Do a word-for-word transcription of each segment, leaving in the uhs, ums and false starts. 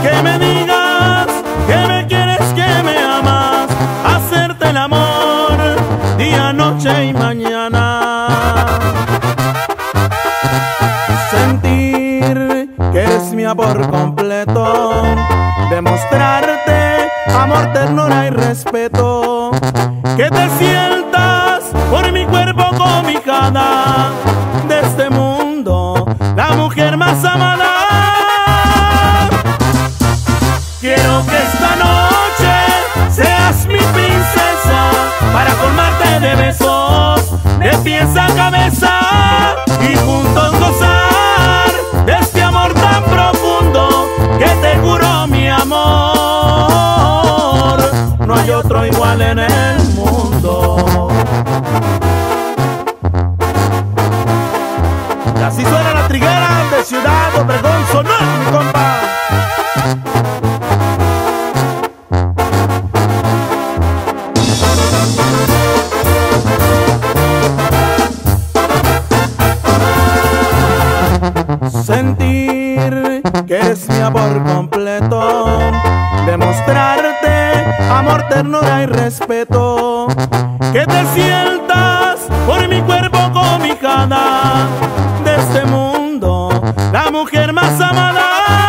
que me digas que me quieres, que me amas, hacerte el amor día, noche y mañana. Sentir que eres mía por completo, demostrarte amor, ternura y respeto, que te sientas por mi cuerpo cobijada de este mundo, la mujer más amada. Quiero que esta noche seas mi princesa, para colmarte de besos, de pies a cabeza, y juntos gozar de este amor tan profundo que te juro, mi amor, no hay otro igual en el mundo. Y así suena la triguera de Ciudad Obregón, Sonora, mi compa. Sentir que eres mía por completo, demostrarte amor, ternura y respeto, que te sientas por mi cuerpo cobijada de este mundo, la mujer más amada.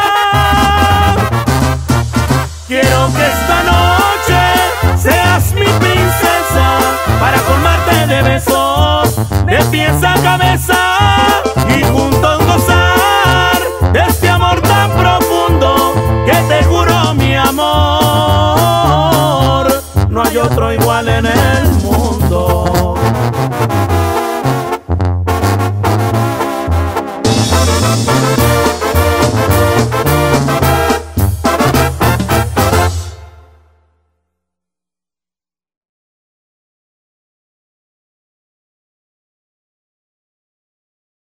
Quiero que esta noche seas mi princesa, para colmarte de besos, de pies a cabeza, y juntos gozar de este amor tan profundo que te juro, mi amor, no hay otro igual en el mundo.